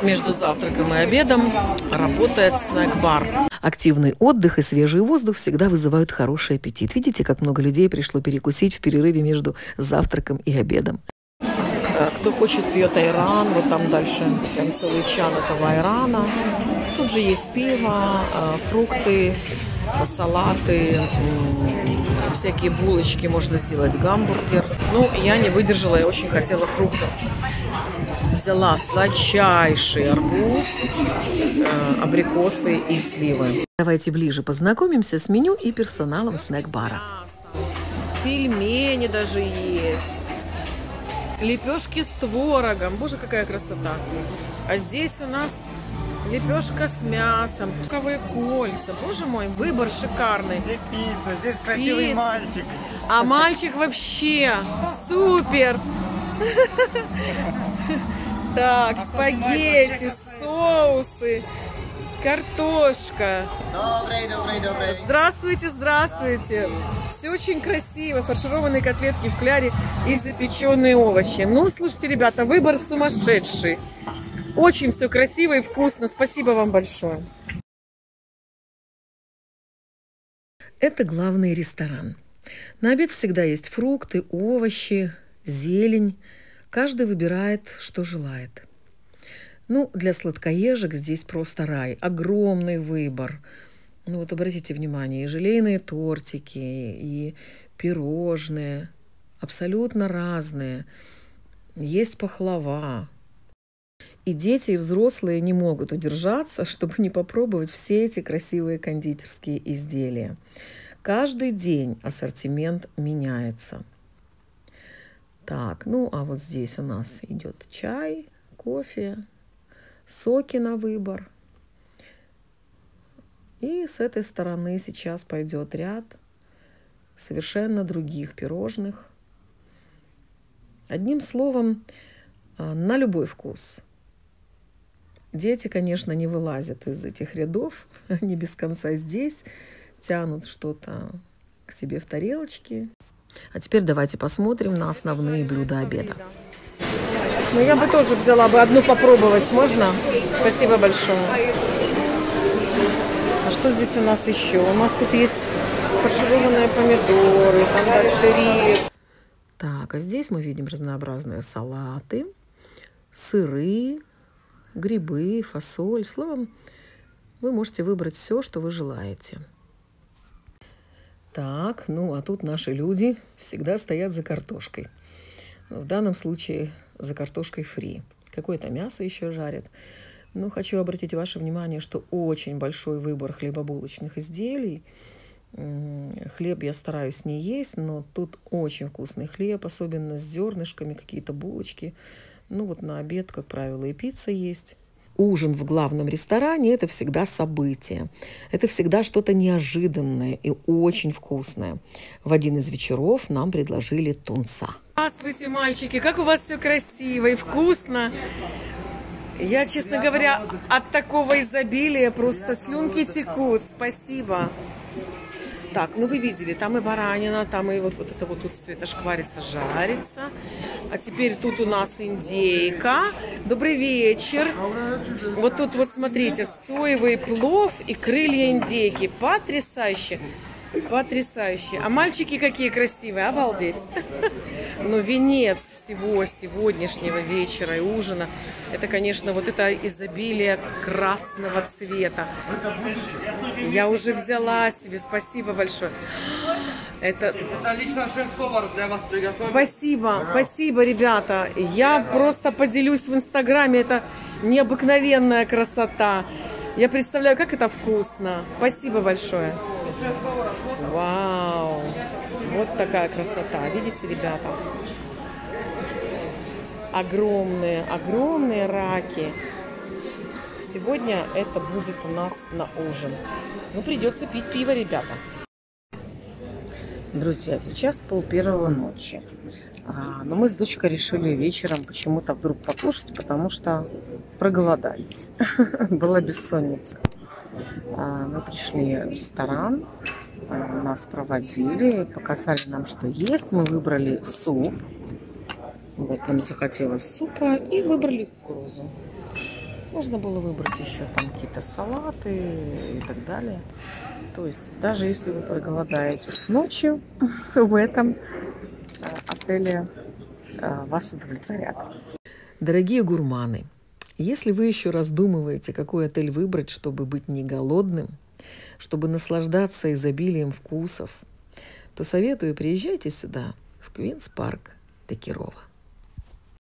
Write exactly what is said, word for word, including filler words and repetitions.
Между завтраком и обедом работает снэк-бар. Активный отдых и свежий воздух всегда вызывают хороший аппетит. Видите, как много людей пришло перекусить в перерыве между завтраком и обедом. Кто хочет, пьет айран. Вот там дальше прям целый чан этого айрана. Тут же есть пиво, фрукты, салаты, всякие булочки. Можно сделать гамбургер. Ну, я не выдержала, я очень хотела фруктов. Взяла сладчайший арбуз, абрикосы и сливы. Давайте ближе познакомимся с меню и персоналом снэк-бара. Пельмени даже есть. Лепешки с творогом. Боже, какая красота. А здесь у нас лепешка с мясом. Луковые кольца. Боже мой, выбор шикарный. Здесь пицца, здесь красивый пицца. Мальчик. А мальчик вообще супер. Так, спагетти, соусы, картошка. Добрый, добрый, добрый. Здравствуйте, здравствуйте. Все очень красиво. Фаршированные котлетки в кляре и запеченные овощи. Ну, слушайте, ребята, выбор сумасшедший. Очень все красиво и вкусно. Спасибо вам большое. Это главный ресторан. На обед всегда есть фрукты, овощи, зелень. Каждый выбирает, что желает. Ну, для сладкоежек здесь просто рай. Огромный выбор. Ну вот обратите внимание, и желейные тортики, и пирожные. Абсолютно разные. Есть пахлава. И дети, и взрослые не могут удержаться, чтобы не попробовать все эти красивые кондитерские изделия. Каждый день ассортимент меняется. Так, ну а вот здесь у нас идет чай, кофе, соки на выбор. И с этой стороны сейчас пойдет ряд совершенно других пирожных. Одним словом, на любой вкус. Дети, конечно, не вылазят из этих рядов, они без конца здесь, тянут что-то к себе в тарелочки. А теперь давайте посмотрим на основные блюда обеда. Ну, я бы тоже взяла бы одну попробовать. Можно? Спасибо большое. А что здесь у нас еще? У нас тут есть фаршированные помидоры, там дальше рис. Так, а здесь мы видим разнообразные салаты, сыры, грибы, фасоль. Словом, вы можете выбрать все, что вы желаете. Так, ну а тут наши люди всегда стоят за картошкой. В данном случае за картошкой фри. Какое-то мясо еще жарят. Но хочу обратить ваше внимание, что очень большой выбор хлебобулочных изделий. Хлеб я стараюсь не есть, но тут очень вкусный хлеб, особенно с зернышками, какие-то булочки. Ну вот на обед, как правило, и пицца есть. Ужин в главном ресторане – это всегда событие. Это всегда что-то неожиданное и очень вкусное. В один из вечеров нам предложили тунца. Здравствуйте, мальчики! Как у вас все красиво и вкусно! Я, честно говоря, от такого изобилия просто слюнки текут. Спасибо! Так, ну вы видели, там и баранина, там и вот, вот это вот тут все это шкварится, жарится. А теперь тут у нас индейка. Добрый вечер. Вот тут вот смотрите, соевый плов и крылья индейки. Потрясающе. Потрясающе. А мальчики какие красивые, обалдеть. Но венец всего сегодняшнего вечера и ужина, это, конечно, вот это изобилие красного цвета. Я уже взяла себе, спасибо большое. Это, это лично шеф-повар для вас приготовил. Спасибо, спасибо, ребята. Я просто поделюсь в Инстаграме, это необыкновенная красота. Я представляю, как это вкусно. Спасибо большое. Вау! Вот такая красота. Видите, ребята? Огромные, огромные раки. Сегодня это будет у нас на ужин. Ну, придется пить пиво, ребята. Друзья, сейчас пол первого ночи. А, но мы с дочкой решили вечером почему-то вдруг покушать, потому что проголодались. Была бессонница. А, мы пришли в ресторан, а, нас проводили, показали нам, что есть. Мы выбрали суп. Вот нам захотелось супа и выбрали кукурузу. Можно было выбрать еще там какие-то салаты и так далее. То есть даже если вы проголодаетесь ночью, в этом отеле вас удовлетворят. Дорогие гурманы, если вы еще раздумываете, какой отель выбрать, чтобы быть не голодным, чтобы наслаждаться изобилием вкусов, то советую, приезжайте сюда, в Квинс Парк Текирова.